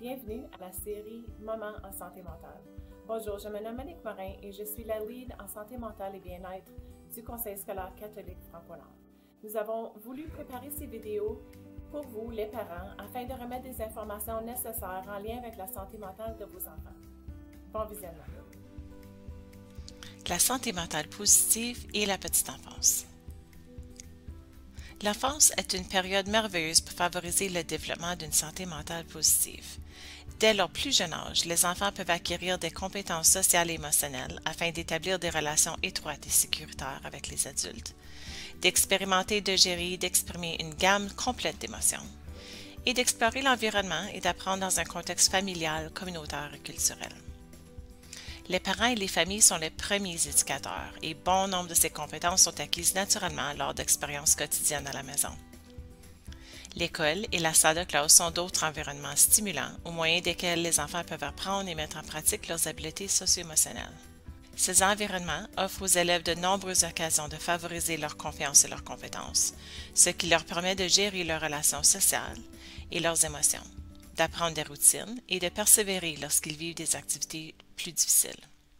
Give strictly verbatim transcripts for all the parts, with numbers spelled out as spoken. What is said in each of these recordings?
bienvenue à la série Maman en santé mentale. Bonjour, je me nomme Monique Morin et je suis la lead en santé mentale et bien-être du Conseil scolaire catholique Franco-Nord. Nous avons voulu préparer ces vidéos pour vous, les parents, afin de remettre des informations nécessaires en lien avec la santé mentale de vos enfants. Bon visionnement. La santé mentale positive et la petite enfance. L'enfance est une période merveilleuse pour favoriser le développement d'une santé mentale positive. Dès leur plus jeune âge, les enfants peuvent acquérir des compétences sociales et émotionnelles afin d'établir des relations étroites et sécuritaires avec les adultes, d'expérimenter, de gérer et d'exprimer une gamme complète d'émotions, et d'explorer l'environnement et d'apprendre dans un contexte familial, communautaire et culturel. Les parents et les familles sont les premiers éducateurs et bon nombre de ces compétences sont acquises naturellement lors d'expériences quotidiennes à la maison. L'école et la salle de classe sont d'autres environnements stimulants au moyen desquels les enfants peuvent apprendre et mettre en pratique leurs habiletés socio-émotionnelles. Ces environnements offrent aux élèves de nombreuses occasions de favoriser leur confiance et leurs compétences, ce qui leur permet de gérer leurs relations sociales et leurs émotions, d'apprendre des routines et de persévérer lorsqu'ils vivent des activités plus difficiles.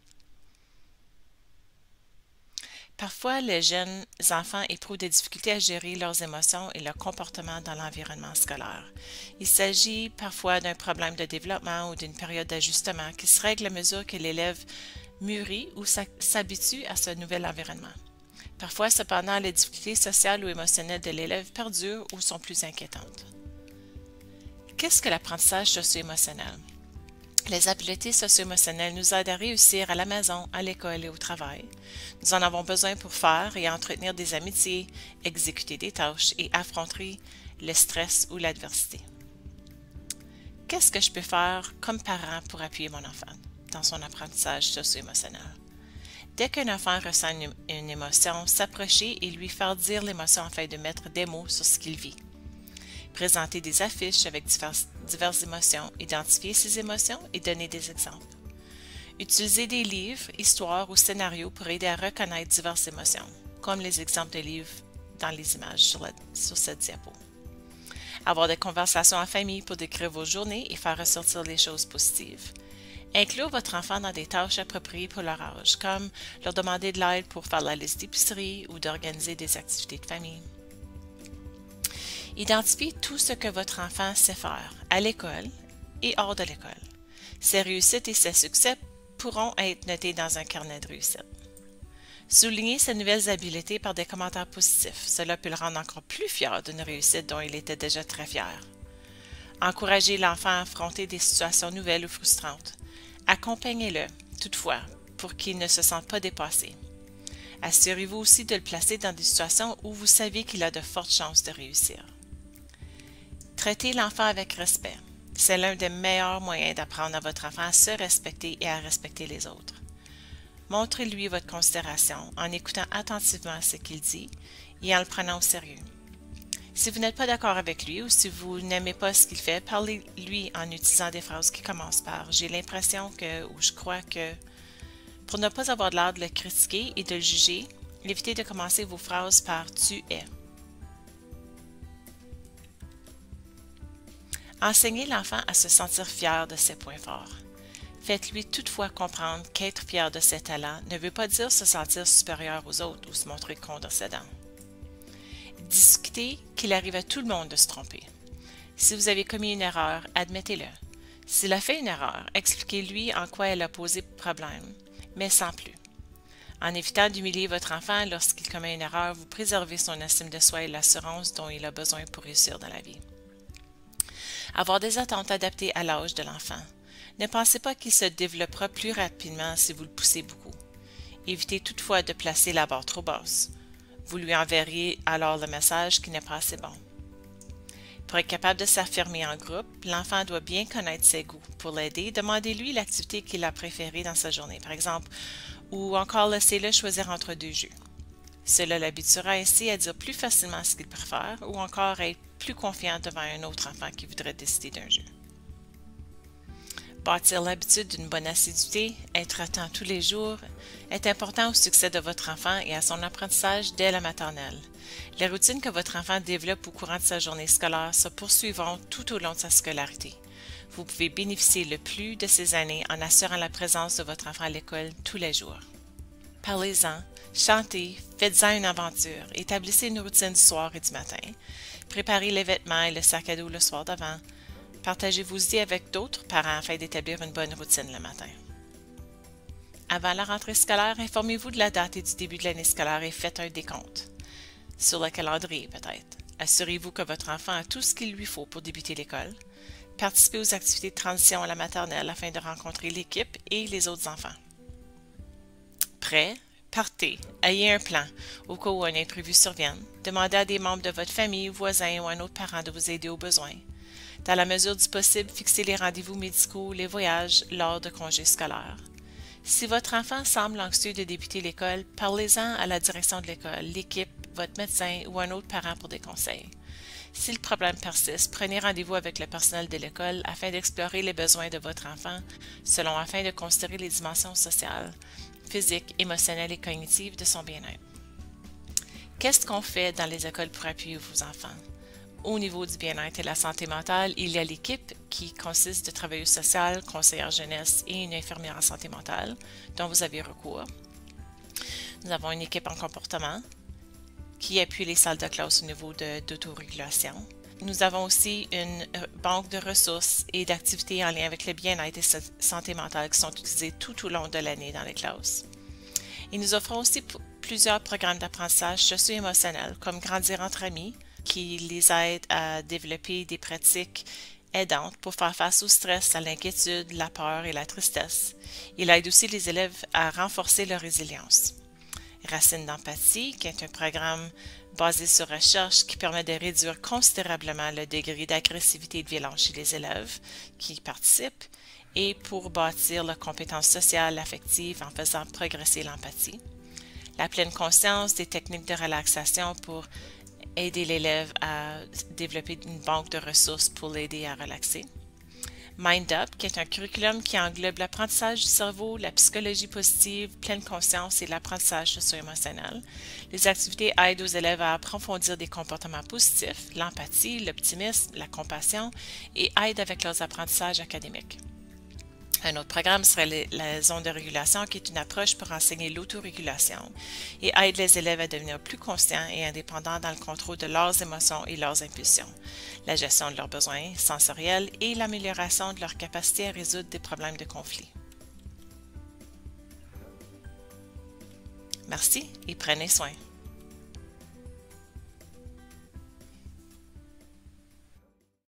Parfois, les jeunes enfants éprouvent des difficultés à gérer leurs émotions et leur comportement dans l'environnement scolaire. Il s'agit parfois d'un problème de développement ou d'une période d'ajustement qui se règle à mesure que l'élève mûrit ou s'habitue à ce nouvel environnement. Parfois, cependant, les difficultés sociales ou émotionnelles de l'élève perdurent ou sont plus inquiétantes. Qu'est-ce que l'apprentissage socio-émotionnel? Les habiletés socio-émotionnelles nous aident à réussir à la maison, à l'école et au travail. Nous en avons besoin pour faire et entretenir des amitiés, exécuter des tâches et affronter le stress ou l'adversité. Qu'est-ce que je peux faire comme parent pour appuyer mon enfant dans son apprentissage socio-émotionnel? Dès qu'un enfant ressent une, une émotion, s'approcher et lui faire dire l'émotion afin de mettre des mots sur ce qu'il vit. Présenter des affiches avec diverses, diverses émotions, identifier ces émotions et donner des exemples. Utiliser des livres, histoires ou scénarios pour aider à reconnaître diverses émotions, comme les exemples de livres dans les images sur, la, sur cette diapo. Avoir des conversations en famille pour décrire vos journées et faire ressortir les choses positives. Inclure votre enfant dans des tâches appropriées pour leur âge, comme leur demander de l'aide pour faire la liste d'épicerie ou d'organiser des activités de famille. Identifiez tout ce que votre enfant sait faire à l'école et hors de l'école. Ses réussites et ses succès pourront être notés dans un carnet de réussite. Soulignez ses nouvelles habiletés par des commentaires positifs. Cela peut le rendre encore plus fier d'une réussite dont il était déjà très fier. Encouragez l'enfant à affronter des situations nouvelles ou frustrantes. Accompagnez-le, toutefois, pour qu'il ne se sente pas dépassé. Assurez-vous aussi de le placer dans des situations où vous savez qu'il a de fortes chances de réussir. Traitez l'enfant avec respect. C'est l'un des meilleurs moyens d'apprendre à votre enfant à se respecter et à respecter les autres. Montrez-lui votre considération en écoutant attentivement ce qu'il dit et en le prenant au sérieux. Si vous n'êtes pas d'accord avec lui ou si vous n'aimez pas ce qu'il fait, parlez-lui en utilisant des phrases qui commencent par « j'ai l'impression que » ou « je crois que ». Pour ne pas avoir l'air de le critiquer et de le juger, évitez de commencer vos phrases par « tu es ». Enseignez l'enfant à se sentir fier de ses points forts. Faites-lui toutefois comprendre qu'être fier de ses talents ne veut pas dire se sentir supérieur aux autres ou se montrer condescendant. Discutez qu'il arrive à tout le monde de se tromper. Si vous avez commis une erreur, admettez-le. S'il a fait une erreur, expliquez-lui en quoi elle a posé problème, mais sans plus. En évitant d'humilier votre enfant lorsqu'il commet une erreur, vous préservez son estime de soi et l'assurance dont il a besoin pour réussir dans la vie. Avoir des attentes adaptées à l'âge de l'enfant. Ne pensez pas qu'il se développera plus rapidement si vous le poussez beaucoup. Évitez toutefois de placer la barre trop basse. Vous lui enverriez alors le message qui n'est pas assez bon. Pour être capable de s'affirmer en groupe, l'enfant doit bien connaître ses goûts. Pour l'aider, demandez-lui l'activité qu'il a préférée dans sa journée, par exemple, ou encore laissez-le choisir entre deux jeux. Cela l'habituera ainsi à dire plus facilement ce qu'il préfère ou encore à être plus confiant devant un autre enfant qui voudrait décider d'un jeu. Bâtir l'habitude d'une bonne assiduité, être à temps tous les jours, est important au succès de votre enfant et à son apprentissage dès la maternelle. Les routines que votre enfant développe au courant de sa journée scolaire se poursuivront tout au long de sa scolarité. Vous pouvez bénéficier le plus de ces années en assurant la présence de votre enfant à l'école tous les jours. Parlez-en, chantez, faites-en une aventure, établissez une routine du soir et du matin, préparez les vêtements et le sac à dos le soir d'avant, partagez vos idées avec d'autres parents afin d'établir une bonne routine le matin. Avant la rentrée scolaire, informez-vous de la date et du début de l'année scolaire et faites un décompte. Sur le calendrier peut-être. Assurez-vous que votre enfant a tout ce qu'il lui faut pour débuter l'école. Participez aux activités de transition à la maternelle afin de rencontrer l'équipe et les autres enfants. Prêt? Partez. Ayez un plan au cas où un imprévu survienne. Demandez à des membres de votre famille, voisins ou un autre parent de vous aider au besoin. Dans la mesure du possible, fixez les rendez-vous médicaux, les voyages lors de congés scolaires. Si votre enfant semble anxieux de débuter l'école, parlez-en à la direction de l'école, l'équipe, votre médecin ou un autre parent pour des conseils. Si le problème persiste, prenez rendez-vous avec le personnel de l'école afin d'explorer les besoins de votre enfant, selon afin de considérer les dimensions sociales, physiques, émotionnelles et cognitives de son bien-être. Qu'est-ce qu'on fait dans les écoles pour appuyer vos enfants? Au niveau du bien-être et la santé mentale, il y a l'équipe qui consiste de travailleuses sociales, conseillères jeunesse et une infirmière en santé mentale dont vous avez recours. Nous avons une équipe en comportement qui appuie les salles de classe au niveau d'autorégulation. Nous avons aussi une banque de ressources et d'activités en lien avec le bien-être et la santé mentale qui sont utilisées tout au long de l'année dans les classes. Et nous offrons aussi plusieurs programmes d'apprentissage socio-émotionnel comme Grandir entre amis, qui les aide à développer des pratiques aidantes pour faire face au stress, à l'inquiétude, la peur et la tristesse. Il aide aussi les élèves à renforcer leur résilience. Racines d'empathie, qui est un programme basé sur recherche qui permet de réduire considérablement le degré d'agressivité et de violence chez les élèves qui y participent et pour bâtir leurs compétences sociales, affectives en faisant progresser l'empathie. La pleine conscience, des techniques de relaxation pour aider l'élève à développer une banque de ressources pour l'aider à relaxer. Mind Up, qui est un curriculum qui englobe l'apprentissage du cerveau, la psychologie positive, pleine conscience et l'apprentissage socio-émotionnel. Les activités aident aux élèves à approfondir des comportements positifs, l'empathie, l'optimisme, la compassion et aident avec leurs apprentissages académiques. Un autre programme serait la zone de régulation, qui est une approche pour enseigner l'autorégulation et aide les élèves à devenir plus conscients et indépendants dans le contrôle de leurs émotions et leurs impulsions, la gestion de leurs besoins sensoriels et l'amélioration de leur capacité à résoudre des problèmes de conflit. Merci et prenez soin.